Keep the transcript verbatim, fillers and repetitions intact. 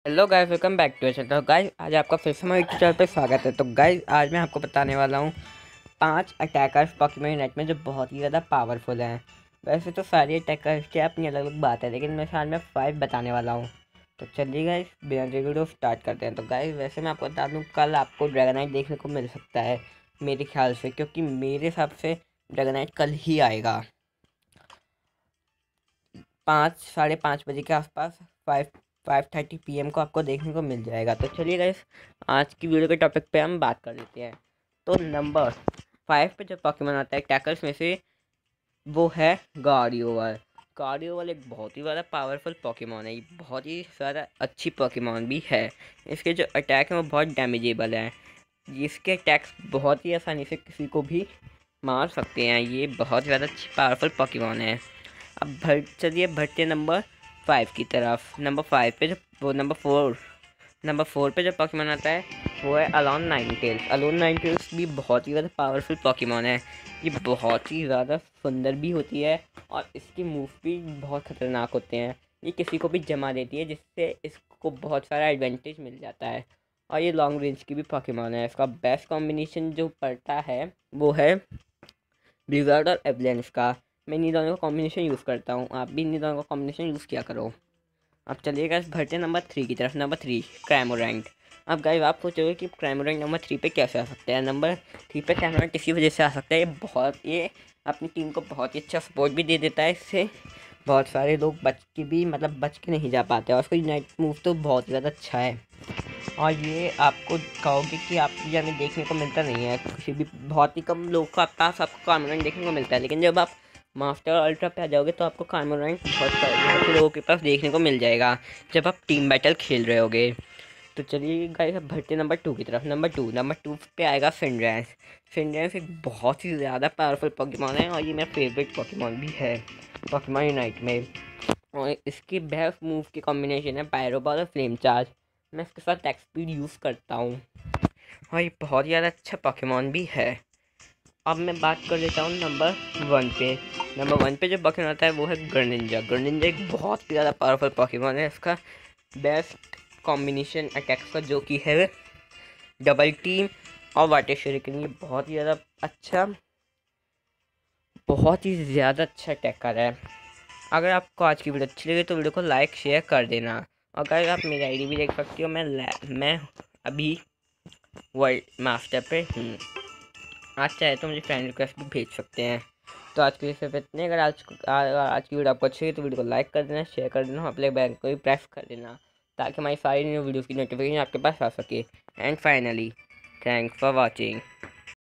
Hello guys, welcome back to channel. तो guys आज आपका फिर से हमारे चैनल पे स्वागत है। तो गाइस आज मैं आपको बताने वाला हूँ पांच अटैकर्स पोकेमॉन यूनाइट में जो बहुत ही ज़्यादा पावरफुल हैं। वैसे तो सारी अटैकर्स की अपनी अलग अलग बात है, लेकिन मैं आज में फाइव बताने वाला हूँ। तो चलिए गाइस बिना देरी वीडियो स्टार्ट करते हैं। तो गाइस वैसे मैं आपको बता दूँ, कल आपको ड्रैगनाइट देखने को मिल सकता है मेरे ख्याल से, क्योंकि मेरे हिसाब से ड्रैगनाइट कल ही आएगा पाँच साढ़े पाँच बजे के आसपास। Five five thirty P M को आपको देखने को मिल जाएगा। तो चलिए गाइस आज की वीडियो के टॉपिक पे हम बात कर लेते हैं। तो नंबर फाइव पे जो पॉकीमोन आता है टैकल्स में से, वो है गार्डियोवल। गार्डियोवल एक बहुत ही ज़्यादा पावरफुल पॉकीमोन है, ये बहुत ही ज़्यादा अच्छी पॉकीमोन भी है। इसके जो अटैक हैं वो बहुत डैमेजेबल हैं। इसके अटैक्स बहुत ही आसानी से किसी को भी मार सकते हैं। ये बहुत ज़्यादा अच्छी पावरफुल पॉकीमोन है। अब भर चलिए बढ़ते हैं नंबर फाइव की तरफ। नंबर फाइव पे जो वो नंबर फोर नंबर फोर पे जो पॉकीमोन आता है वो है अलोन नाइनटेल्स। अलोन नाइनटेल्स भी बहुत ही ज़्यादा पावरफुल पॉकीमोन है। ये बहुत ही ज़्यादा सुंदर भी होती है और इसके मूव भी बहुत ख़तरनाक होते हैं। ये किसी को भी जमा देती है, जिससे इसको बहुत सारा एडवांटेज मिल जाता है। और ये लॉन्ग रेंज की भी पॉकीमोन है। इसका बेस्ट कॉम्बिनेशन जो पड़ता है वो है ब्लिज़र्ड और एवलेंस का। मैं इन्हीं दोनों का कॉम्बिनेशन यूज़ करता हूँ, आप भी इन्हीं दोनों का कॉम्बिनेशन यूज़ किया करो। अब चलिएगा भरते नंबर थ्री की तरफ। Number three Cramorant. अब गाइस आप सोचोगे कि क्राइमोरैंट नंबर थ्री पे कैसे आ सकता है। नंबर थ्री पे क्राइमोरैंट इसी वजह से आ सकता है, ये बहुत ये अपनी टीम को बहुत ही अच्छा सपोर्ट भी दे देता है। इससे बहुत सारे लोग बच के भी मतलब बच के नहीं जा पाते, और उसका यूनाइट मूव तो बहुत ज़्यादा अच्छा है। और ये आपको कहोगे कि आप इंडिया में देखने को मिलता नहीं है, किसी भी बहुत ही कम लोग को पास आपको कार्मोरेंट देखने को मिलता है। लेकिन जब आप मास्टर और अल्ट्रा पे आ जाओगे तो आपको कार्मोरेंट बहुत सारे बहुत से लोगों के पास देखने को मिल जाएगा जब आप टीम बैटल खेल रहे होगे। तो चलिए गाइस अब बढ़ते नंबर टू की तरफ। नंबर टू नंबर टू पे आएगा फिनड्रैंस। फिनड्रैंस एक बहुत ही ज़्यादा पावरफुल पॉकीमोन है, और ये मेरा फेवरेट पॉकीमोन भी है पॉकीमोन यूनाइट में। और इसकी बेस्ट मूव की कॉम्बिनेशन है पायरो बॉल और फ्लेम चार्ज। मैं इसके साथ टैक्स स्पीड यूज़ करता हूँ, और ये बहुत ही ज़्यादा अच्छा पॉकीमोन भी है। अब मैं बात कर लेता हूँ नंबर वन पे। नंबर वन पे जो पॉकीमोन आता है वो है ग्रेनिंजा। ग्रेनिंजा एक बहुत ही ज़्यादा पावरफुल पॉकीमोन है। इसका बेस्ट कॉम्बिनेशन अटैक्स का जो कि है डबल टीम और वाटर शuriken। ये बहुत ही ज़्यादा अच्छा बहुत ही ज़्यादा अच्छा अटैकर है। अगर आपको आज की वीडियो अच्छी लगी तो वीडियो को लाइक शेयर कर देना। और अगर आप मेरी आईडी भी देख सकते हो, मैं मैं अभी वर्ल्ड मास्टर पे हूँ। आज चाहे तो मुझे फ्रेंड रिक्वेस्ट भी भेज सकते हैं। तो आज के लिए सिर्फ इतने। अगर आज आ, आज की वीडियो आपको अच्छी लगी तो वीडियो को लाइक कर देना, शेयर कर देना, अपने बैग को भी प्रेस कर देना, ताकि हमारी सारी न्यू वीडियोज़ की नोटिफिकेशन आपके पास आ सके। And finally thanks for watching.